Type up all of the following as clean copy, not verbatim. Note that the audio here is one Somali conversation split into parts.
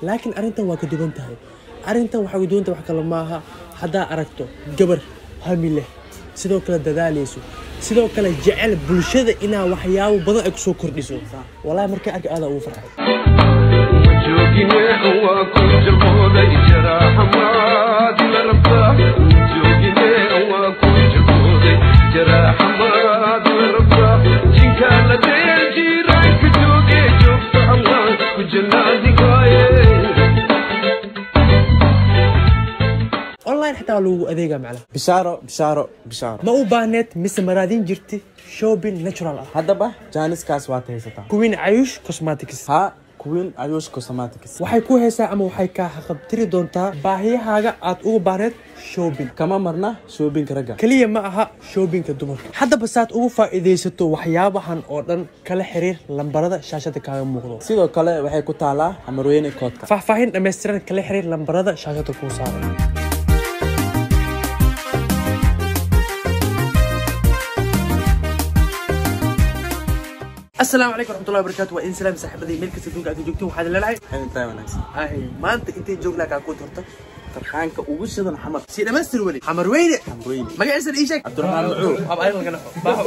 laakiin arintan waa ka duwan tahay arintan waxa ay doontaa wax kale maaha hadaa aragto gabar hami leh sidoo kale dadaaleyso sidoo kale jecel bulshada inaa waxyaabo badan ay ku soo kordhiso wallahi markay arka aad ugu farxay online حتى لو أذيقة معنا بشارة ما هو بانت مثل مرادين جرتي شوبين ناتشورال هذا بقى جانس كاسوات هيستا كوين عيوش كوسماتيكس ها كوين عيوش كوسماتيكس waxay ku heesaa ama waxay ka xaqabtiri doontaa baahiyahaaga aad ugu baahned shopping kama marna shopping raga kaliya ma aha shoppingka dumarka haddaba saad ugu faa'iideysato waxyaabahan oo dhan kala xiriir lambarada shaashada kaaga muuqdo sidoo kale waxay ku taalaa Xamarweyne koodka faahfaahin dhameystiran kala xiriir lambarada shaashada ku saaran السلام عليكم ورحمة الله وبركاته وإن سلام صاحبتي ملك سدونك أنت جوجتي وحد الله لعي انت وناس ما أنت جوجنا كاكو ترتك ترخانك وشدن حمر سينا مستر ولي حمرويني ما قاعد يسأل إيشك عبد الرحمن معو أبا أيضا كنا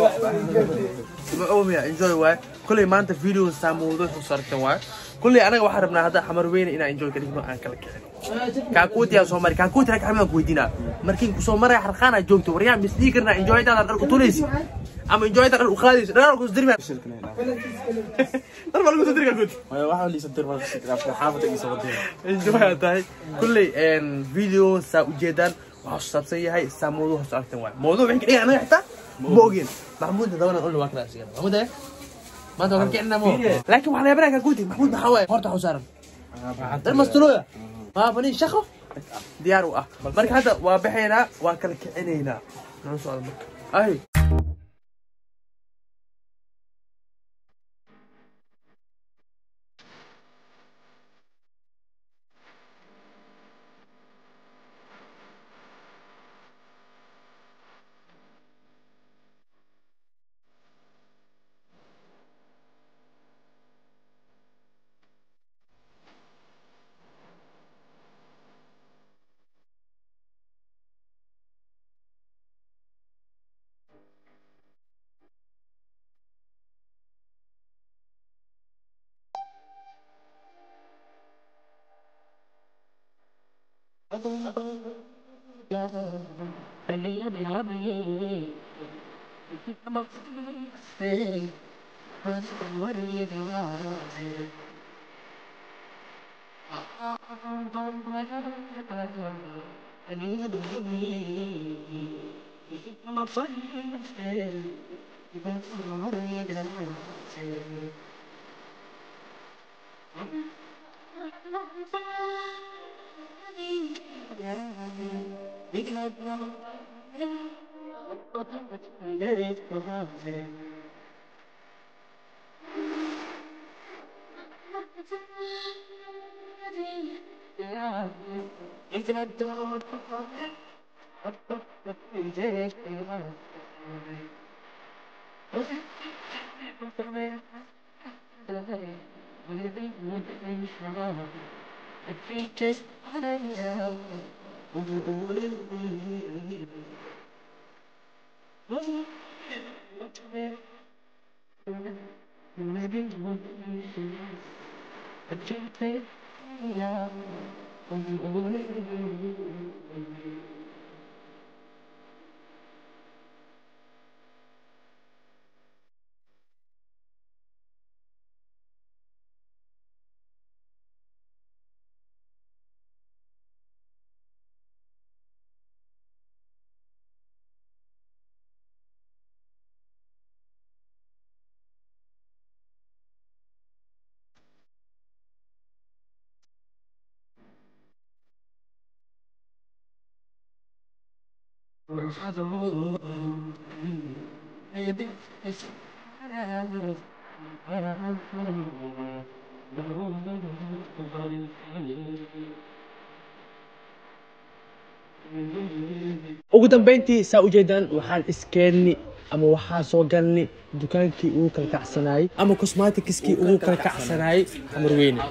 معو يا انجوي واي كل ما أنت فيديو سامودو صارت واي كل أنا وحربنا هذا حمرويني إنا انجوي كريم أنا كلك كاكوت يا سومري كاكوت لك حمد كويدينا مركين سومري حرخانة جوجتو وريان مسنيكرنا انجوي هذا الكتوليسي أما انجوي هذا الأخاديس لا أقول دري ما ترى ما تدري كنت واحد اللي يصدر ما في حافظ يصدر انجوي هذا كل فيديو سأوجدان وحصل سيء هاي سامودو حصلت واحد موضوع يمكن إيه أنا حتى بوجين محمود ده أنا أقول له واكل أشياء محمود إيه ما تقول كأنه مو لكن وحنا يبرك قلت محمود محاوي فرط حسارم المستلوية ما بني شخو ديار وآه مرك هذا وبحينا واكل كأنينا نعم سؤال مرك أي ugu dambeyntii saa u jeedaan waxaan iskeenni ama waxaa soo galni dukaankii ugu kala kacsanayay ama cosmeticskii ugu kala kacsanayay Xamarweyne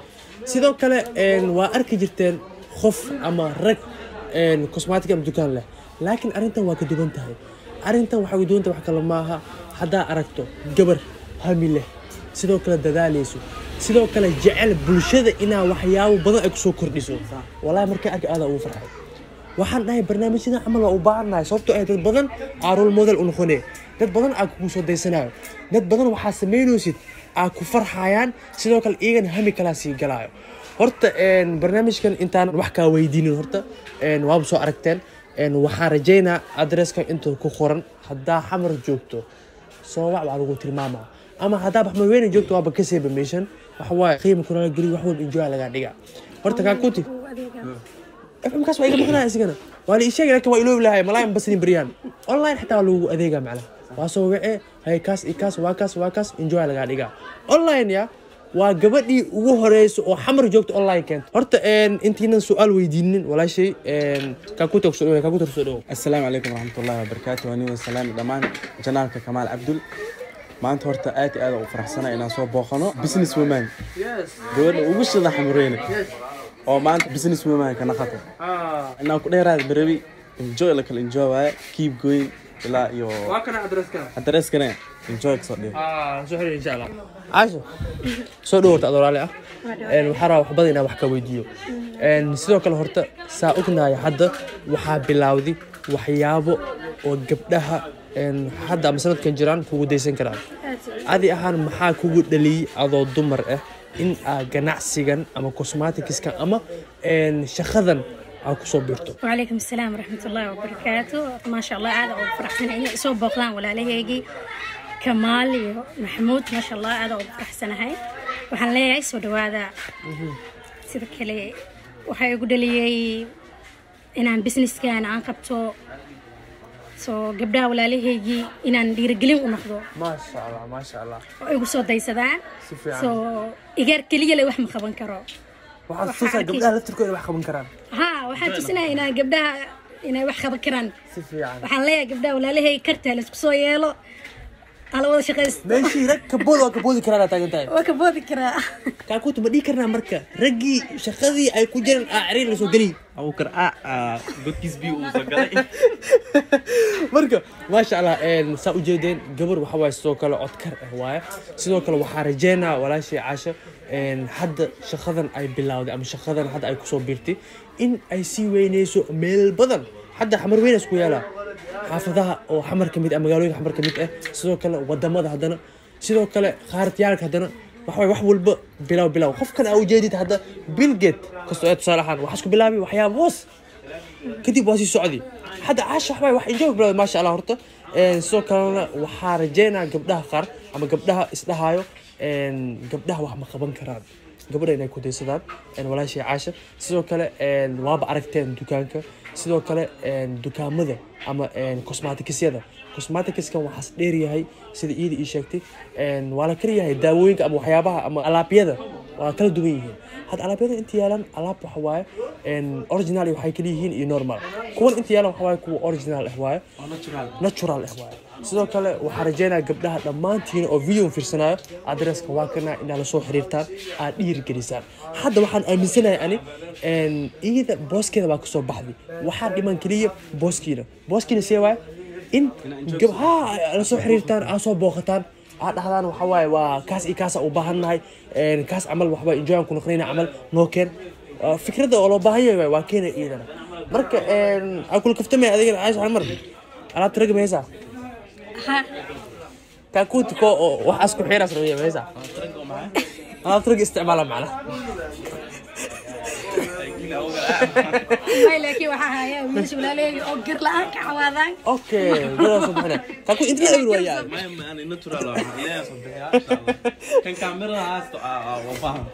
sidoo kale waa arki jirteen qof ama rag cosmetic ama dukaan leh laakiin arintan waa ka duwan tahay arintan waxa ay doontaa wax kale maaha hadaa aragto gabar hami leh sidoo kale dadaaleyso sidoo kale jecel bulshada inaa waxyaabo badan ay ku soo kordhiso wallahi markay arka aad ugu farxay waxaan dhahay barnaamijyada camal waa u baahanahay sababtoo ay dad badan role model u noqonay dad badan aad ku soo daysanayo dad badan waxa sameynaysid aad ku farxayaan sidoo kale iyagan hami kala sii galaayo horta barnaamijkan intaan wax ka weydiinin horta waaba soo aragteen waxaan rajeynaa adresska inta ku qoran hadaa xamar joogto soo wax lagu tilmaamaa ama hadaa baxma weyn joogto waaba ka seeba meeshan waxa waa qiimo kuna gari wax walba enjoy laga dhiga horta ka kuti FM kaas waa iga maqnaa isigana waa la sheegay laakiin waa iloob lahay malayn basin bariyaan online xitaa lagu adeega macna waa soo wacay hay kaas waa kaas enjoy laga dhiga online ya waa gabadhii ugu horeyso oo xamar joogto online keento horta intiina su'aal weydiinin walaashay ka ku tagso assalaamu calaykum waraxmatullaahi wabarakaatuh ani wa salaam dhamaan janaalka Kamaal Abdul maanta horta aad u faraxsanahay inaan soo booqano business woman gabadha ugu shida xamreena oo maanta business woman ka naqata inaan ku dheeraad barabi enjoy la kala enjoy waaye keep going ilaa iyo waa kana adresskana enjoy soo dhig soo xiriir insha Allah aasho soo dhawrta adoolaale ah waxa rabaa wax badan inaan wax ka weydiiyo sidoo kale horta saa ognahay hadda waxa bilawday waxyaabo oo gabdhaha hadda ama sanadkan jiraan kugu deysan karaan adi ahaan maxaa kugu dhaliyay adoo dumar ah in ganacsigan ama cosmeticska ama shaqadan aan ku soo biirto وعليكم السلام ورحمة الله وبركاته ما شاء الله هذا فرحسن إني أصوب بقلان ولا لهيجي كمال محمود ما شاء الله هذا فرحسن هاي وحن ليه يسود هذا سيدك لي وحيقول لي إن عن بزنس كان عن قبته سو قبلها ولا لهيجي إن عن ديرجلين ونخذه ما شاء الله ويقول صوت دايسدان سو إيجار كلية لي وحنا خبن كرو waxaa soo saar gabdhaha la tirkooda wax qaban karaan waxaan tusinayaa inaa gabdhaha inay wax qaban karaan si fiican waxaan leeyahay gabdhaha walaalahay kartaa la isku soo yeelo ala wada shaqeys meeshii rag ka boodi karaan taagan tahay waa ka boodi karaa ka ku tuma dhigi karnaa marka raggii shaqadii ay ku jiraan aariin la soo gali aw kar godkiis bi uu soo galay marka ma sha Allah saa u jeedeen gabar waxa way soo kala codkar ah waay sidoo kale waxa rajeynaa walaashii Caasha hadda shaqadan ay bilawday ama shaqadan hadda ay ku soo biirtay in ay si weynayso meel badan hadda xamar weyn isku yaala xaafadaha oo xamar kamid ah magaalooyinka xamar kamid ah sidoo kale wadamada hadana sidoo kale qaaradiyaalka hadana wax walba bilaw qofkan aa u jeedid hadda Bill Gates kasto ay tusaalahan waxa isku bilaabay waxyaabo hoos kadib waa si socdi hadda Caasha wax enjoy bilaw ma sha Allah horta sidoo kale waxa rajeynaa gabdhaha qaar ama gabdhaha isdhahayo gabdhaha wax ma qaban karaan gabadha inay ku deysadaan walaashii Caasha sidoo kale waaba aragteen dukaanka sidoo kale dukaamada ama cosmetics-yada cosmetics-kan waxaas dheer yahay sida iida ii sheegtay waa la kala yahay daawooyinka ama waxyaabaha ama alaabyada waa kala duwan yihiin had alaabyada inta yaalan alaab waxa waaye original waxay kala yihiin iyo normal kuwan inta yaalan waxa waaye kuwa original ah waaye natural ah waaye sidoo kale waxaan rajeynayaa gabdhaha dhammaantiin oo video fiirsanayo adresska waa kana inaad la soo xiriirtaan aad dhiirigelisaan hadda waxaan aaminsanahay ani iyada booskeeda baa ka soo baxday waxaa dhiman kaliya booskiina see waaye in gabdhaha la soo xiriirtaan aad soo booqataan aad dhahdaan waxa waaye waa kaas iyo kaas u baahannahay kaas camal waxba enjoy ku noqonayna camal noo keen fikradda oo loo baahan yahay waa keena iyadana marka aan kula kaftamay adigana Caasha mar alaabta rag meesa كاكوت كو وحاسكو حيرة سروية ميزة أنا طرق استعمالها معنا ما لكن وحها يا مش ولا لي أوكر لأن كعوادان أوكي قولوا صبحنا كاكو أنت لا أقول وياك ما يعني ناتورال لا صبحها كان كاميرا هاست وفاهم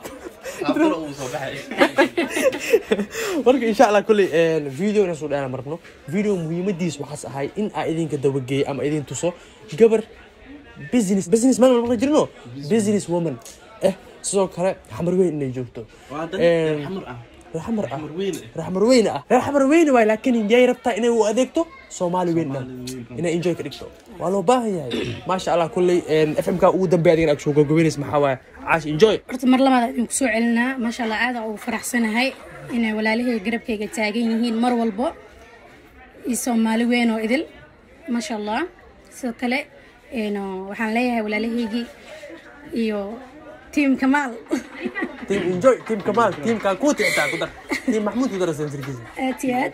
marka insha Allah kulli video na soo dhaana markno video muhiimadiis waxaas ahay in ay idinka dawageey ama idin tuso gabar business man ma jirno business woman sidoo kale xamar weyn inay joogto xamar weyn way laakiin inay rabtaa inay u adeegto Soomaali weyn inay enjoy ka dhigto waa loo baahan yahay ma sha Allah kulli FM ka ugu dambeeyay aad soo gogobeynaysa maxaa waay عاش انجوي horta mar labaad idinku soo celinaa maasha Allah aad ugu faraxsanahay inay walaalahey garabkayga taagan yihiin mar walbo iyo Soomaali weyn oo idil maasha Allah sidoo kale waxaan leeyahay walaalaheygi iyo team Kamal team enjoy team Kamal team Kakuti inta ku dar team Mahmoud ku dar sanadkiisa aad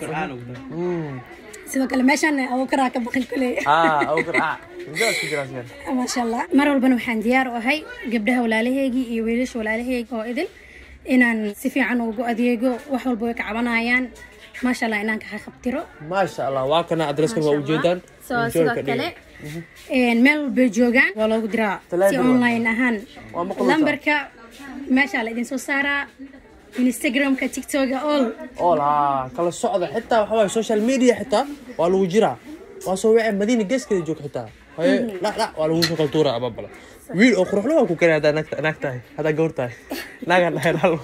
sidoo kale meeshan oo karaa ka baqin kulay oo karaa injoy ku jiraan maasha Allah mar walbana waxaan diyaar u ahay gabdhaha walaalaheygi iyo wiilasha walaalaheyga oo idil inaan si fiican ugu adeego wax walba way ka cabanayaan maasha Allah inaan ka qabtiro maasha Allah waa kana adreeskan waa ujeedaan sidoo kale meel bay joogaan waa loogu diraa si online ahaan lambarka maasha Allah idin soo saaraa Instagramka TikTokga all kala socda xitaa waxa way social media xitaa waa lagu jiraa waa soo wacay Madiina geeskeeda joog xitaa la waa lagu soo qaltuura ababala wiil oo quruxlo waa ku kale hada naagtahay hada goortahay naaga dhaxal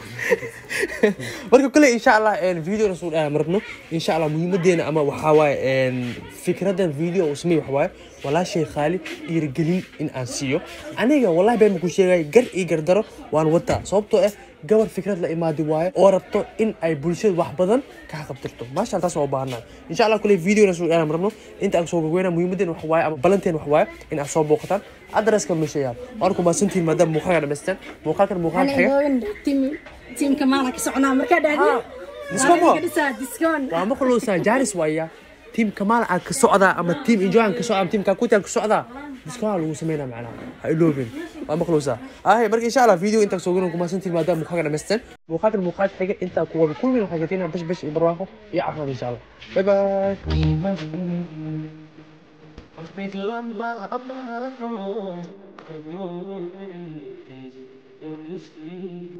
marka kale insha Allah video rasuul marno insha Allah muhiimadeena ama waxa waay fikradan video oo sameey waxa waay walaashay Khalid dhiirigelin in aan siiyo aniga wallahi baan ku sheegay gar iyo gardaro waan wata sababtoo ah gabar fikrad la imaadi waayo oo rabto in ay bulshada wax badan ka qabtirto maasha Allah taas oo baahnaa insha Allah kale video rasuul marno inta aan soo gogoyna muhiimadeena waxa waay ama balanteen waxa waay in aan soo booqataan adreeska meesha warku ma santiin maadaama muuqaalka dhameystaan muuqaalkan team Kamal ka soconaa marka dhaadii diskoon waa ma quluusaa jaaris waaya team Kamal aan ka socdaa ama team enjoy aan ka socdaa team Kakuti aan ka socdaa diskoon lagu sameeynaa macnaha ha iloobin waa ma quluusaa marka insha Allah video inta soo gogoyna kuma santiin maadaama muuqaalka dhameystaan muuqaalka xiga inta ku wada kulmina waxa gatina bash iyo barwaaqo iyo caafimaad insha Allah bye bye